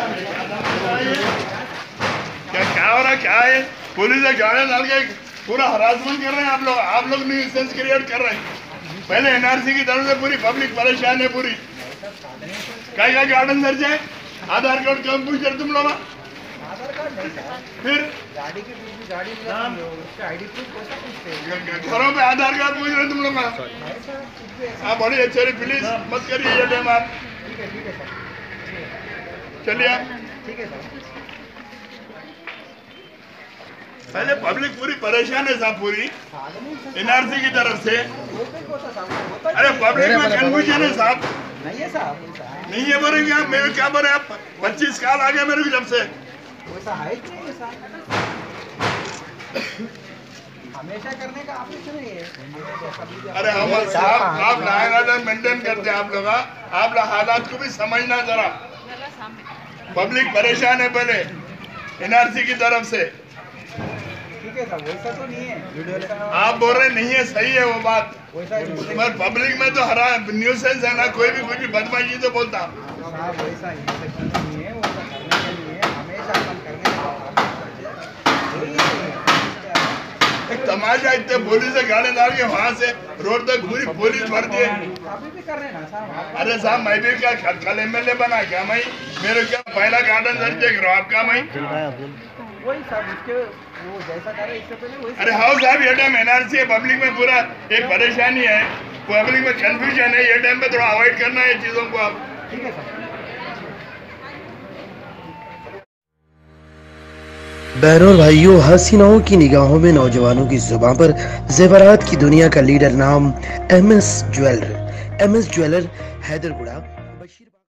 क्या हो रहा, क्या है? पुलिस से गाड़ियां डाल के पूरा हरासमेंट कर रहे हैं आप लोग न्यूसेंस क्रिएट कर रहे हैं। पहले एनआरसी की तरफ से पूरी पब्लिक परेशान है पूरी। क्या गार्डन सर्च है? आधार कार्ड क्यों पूछ रहे तुम लोग? आधार कार्ड नहीं सर, फिर गाड़ी की गाड़ी उसका आईडी प्रूफ कैसा पूछते? घरों पे आधार कार्ड पूछ रहे तुम लोग? हाँ बड़ी अच्छी, प्लीज मत करिए ये टाइम आप। ठीक है सर, चलिए आप। ठीक है सर। पहले पब्लिक पूरी परेशान है साहब, पूरी एनआरसी की तरफ से। अरे पब्लिक में कंफ्यूजन है साहब। नहीं है साहब, नहीं है बोलेंगे आप, मेरे क्या बोले आप? 25 साल आ गए मेरे को जब से। वैसा है नहीं साहब, हमेशा करने का ऑप्शन नहीं है। अरे हम साहब, आप लाइन ऑर्डर मेंटेन करते हैं आप लोग। आप लोग हालात को भी समझना जरा। पब्लिक परेशान है पहले एनआरसी की तरफ से। ठीक है साहब, वैसा तो नहीं है। आप बोल रहे नहीं है, सही है वो बात, पर पब्लिक में तो हरा न्यूसेंस है ना, कोई भी कुछ भी बदमाशी तो बोलता। साहब वैसा नहीं है, वो करने के लिए हमेशा अपन करने एक तमाशा, इतने पुलिस से गाड़ी डाल के वहाँ से रोड तक पूरी पुलिस भर दी है। अभी भी कर रहे हैं ना साहब। अरे साहब मैं भी क्या कल MLA बना क्या मैं? मेरे क्या पहला गार्डन सर्च देख रहा हूँ आपका मैं? वही साहब, उसके वो जैसा करे इससे पहले वही। अरे हाँ साहब, ये टाइम एनआरसी है, पब्लिक में पूरा एक परेशानी है, पब्लिक में कंफ्यूजन है। ये टाइम पे थोड़ा अवॉइड करना है चीजों को आप। ठीक है सर। बहनों और भाइयों, हसीनाओं की निगाहों में नौजवानों की जुबान पर जेवरात की दुनिया का लीडर नाम MS ज्वेलर हैदरगुड़ा